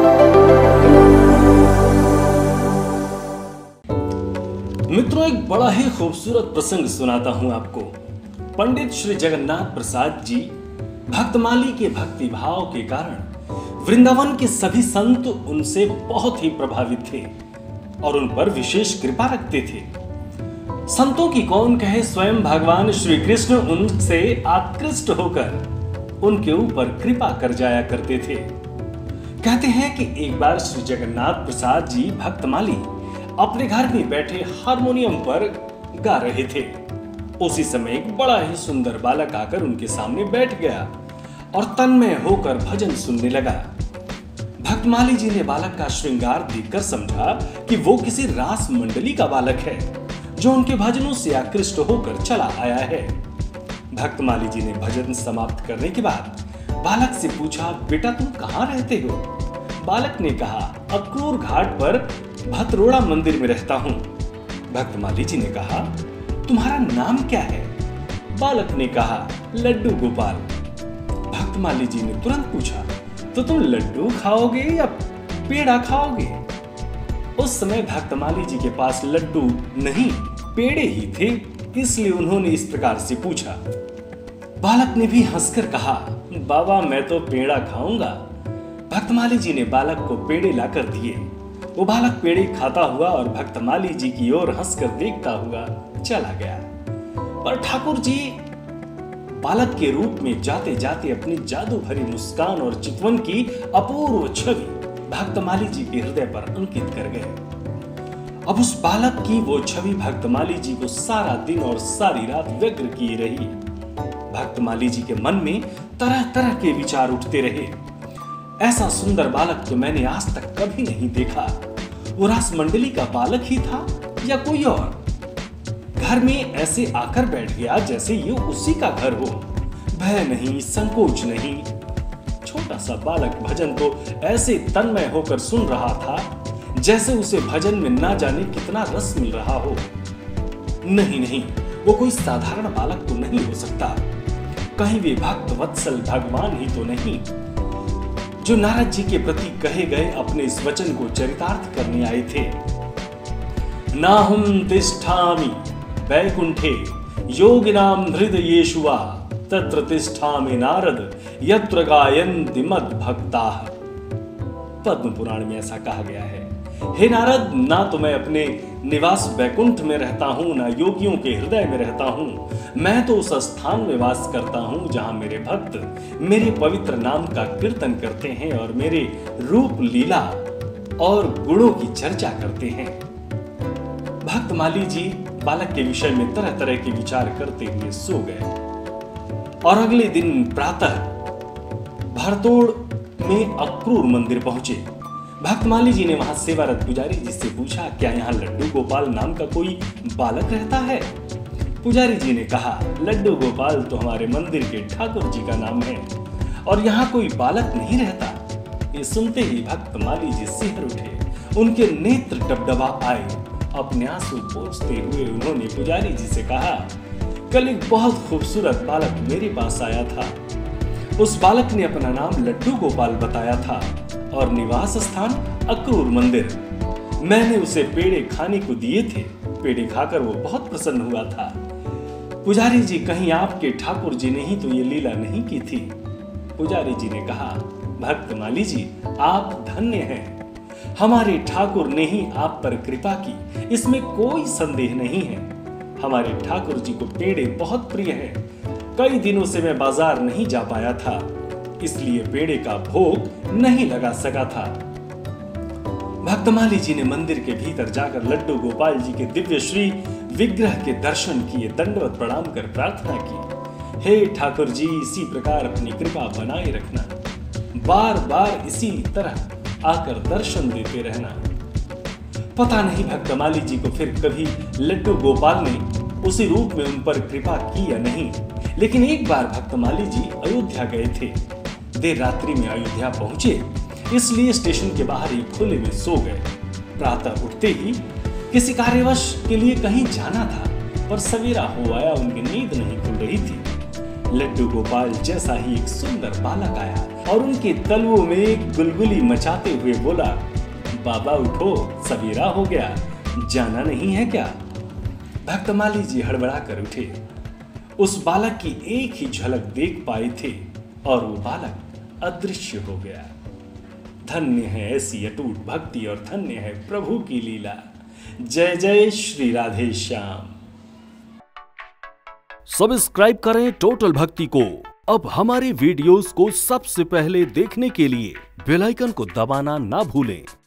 मित्रों, एक बड़ा ही खूबसूरत प्रसंग सुनाता हूं आपको। पंडित श्री जगन्नाथ प्रसाद जी भक्तमाली के भक्ति भाव के कारण वृंदावन के सभी संत उनसे बहुत ही प्रभावित थे और उन पर विशेष कृपा रखते थे। संतों की कौन कहे, स्वयं भगवान श्री कृष्ण उनसे आकृष्ट होकर उनके ऊपर कृपा कर जाया करते थे। कहते हैं कि एक बार श्री जगन्नाथ प्रसाद जी भक्तमाली अपने घर में बैठे हारमोनियम पर गा रहे थे। उसी समय एक बड़ा ही सुंदर बालक आकर उनके सामने बैठ गया और तन्मय होकर भजन सुनने लगा। भक्तमाली जी ने बालक का श्रृंगार देखकर समझा कि वो किसी रास मंडली का बालक है जो उनके भजनों से आकृष्ट होकर चला आया है। भक्तमाली जी ने भजन समाप्त करने के बाद बालक से पूछा, बेटा तुम कहाँ रहते हो? बालक ने कहा, अक्रूर घाट पर भतरोड़ा मंदिर में रहता हूं। भक्तमाली जी ने कहा, तुम्हारा नाम क्या है? बालक ने कहा, लड्डू गोपाल। भक्तमाली जी ने तुरंत पूछा, तो तुम लड्डू खाओगे या पेड़ा खाओगे? उस समय भक्तमाली जी के पास लड्डू नहीं पेड़े ही थे, इसलिए उन्होंने इस प्रकार से पूछा। बालक ने भी हंसकर कहा, बाबा मैं तो पेड़ा खाऊंगा। भक्तमाली जी ने बालक को पेड़े लाकर दिए। वो बालक पेड़े खाता हुआ और भक्तमाली जी की ओर हंसकर देखता हुआ चला गया। पर ठाकुर जी बालक के रूप में जाते जाते अपनी जादू भरी मुस्कान और चितवन की अपूर्व छवि भक्तमाली जी के हृदय पर अंकित कर गए। अब उस बालक की वो छवि भक्तमाली जी को सारा दिन और सारी रात व्यग्र किए रही। भक्तमाली जी के मन में तरह तरह के विचार उठते रहे। ऐसा सुंदर बालक तो मैंने आज तक कभी नहीं देखा। वो रास मंडली का बालक ही था या कोई और? घर में ऐसे आकर बैठ गया जैसे ये उसी का घर हो। भय नहीं, संकोच नहीं। छोटा सा बालक भजन तो ऐसे तन्मय होकर सुन रहा था जैसे उसे भजन में ना जाने कितना रस मिल रहा हो। नहीं नहीं, वो कोई साधारण बालक तो नहीं हो सकता। कहीं वे भक्त वत्सल भगवान ही तो नहीं जो नारद जी के प्रति कहे गए अपने इस वचन को चरितार्थ करने आए थे। नाहं तिष्ठामि वैकुंठे योगिनाम हृदयेषु वा तत्र तिष्ठामि नारद यत्र गायन्ति मद्भक्ताः। पद्म पुराण में ऐसा कहा गया है। हे नारद, ना तो मैं अपने निवास वैकुंठ में रहता हूं, ना योगियों के हृदय में रहता हूं। मैं तो उस स्थान में वास करता हूं जहां मेरे भक्त मेरे पवित्र नाम का कीर्तन करते हैं और मेरे रूप लीला और गुणों की चर्चा करते हैं। भक्तमाली जी बालक के विषय में तरह तरह के विचार करते हुए सो गए और अगले दिन प्रातः भरतोड़ में अक्रूर मंदिर पहुंचे। भक्तमाली जी ने वहां सेवारत पुजारी जी से पूछा, क्या यहाँ लड्डू गोपाल नाम का कोई बालक रहता है? पुजारी जी ने कहा, लड्डू गोपाल तो हमारे मंदिर के ठाकुर जी का नाम है और यहाँ कोई बालक नहीं रहता। ये सुनते ही भक्तमाली जी सिहर उठे, उनके नेत्र डबडबा आए। अपने आंसू पोंछते हुए उन्होंने पुजारी जी से कहा, कल एक बहुत खूबसूरत बालक मेरे पास आया था। उस बालक ने अपना नाम लड्डू गोपाल बताया था और निवास स्थान अक्रूर मंदिर। मैंने उसे पेड़े खाने को दिए थे। पेड़े खाकर वो बहुत प्रसन्न हुआ था। पुजारी जी, कहीं आपके ठाकुर जी ने ही तो ये लीला नहीं की थी? पुजारी जी ने कहा, भक्तमाली जी आप धन्य हैं। हमारे ठाकुर ने ही आप पर कृपा की, इसमें कोई संदेह नहीं है। हमारे ठाकुर जी को पेड़े बहुत प्रिय हैं। कई दिनों से मैं बाजार नहीं जा पाया था, इसलिए पेड़े का भोग नहीं लगा सका था। भक्तमाली जी ने मंदिर के भीतर जाकर लड्डू गोपाल जी के दिव्य श्री विग्रह के दर्शन किए, दंडवत प्रणाम कर प्रार्थना की, हे ठाकुर जी इसी प्रकार अपनी कृपा बनाए रखना, बार बार इसी तरह आकर दर्शन देते रहना। पता नहीं भक्तमाली जी को फिर कभी लड्डू गोपाल ने उसी रूप में उन पर कृपा की या नहीं, लेकिन एक बार भक्तमाली जी अयोध्या गए थे। देर रात्रि में अयोध्या पहुंचे, इसलिए स्टेशन के बाहर ही खुले में सो गए। प्रातः उठते ही किसी कार्यवश के लिए कहीं जाना था, पर सवेरा हो आया, उनकी नींद नहीं खुल रही थी। लड्डू गोपाल जैसा ही एक सुंदर बालक आया और उनके तलवों में गुलगुली मचाते हुए बोला, बाबा उठो, सवेरा हो गया, जाना नहीं है क्या? भक्तमाली जी हड़बड़ा कर उठे। उस बालक की एक ही झलक देख पाए थे और वो बालक अदृश्य हो गया। धन्य है ऐसी अटूट भक्ति और धन्य है प्रभु की लीला। जय जय श्री राधे श्याम। सब्सक्राइब करें टोटल भक्ति को। अब हमारे वीडियोस को सबसे पहले देखने के लिए बेल आइकन को दबाना ना भूलें।